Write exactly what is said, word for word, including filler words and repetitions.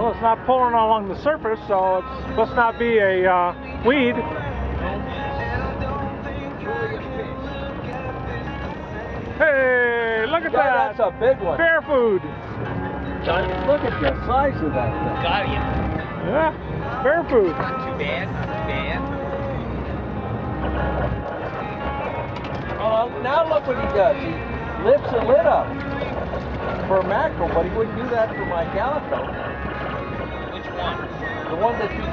Well, it's not pulling along the surface, so it must not be a uh, weed. Hey, look at Yeah, that! that's a big one. Bear food. Look at the size of that thing. Got him. Yeah, bear food. Not too bad, not too bad. Oh, now look what he does. He lifts the lid up for mackerel, but he wouldn't do that for my calico. Which one? The one that you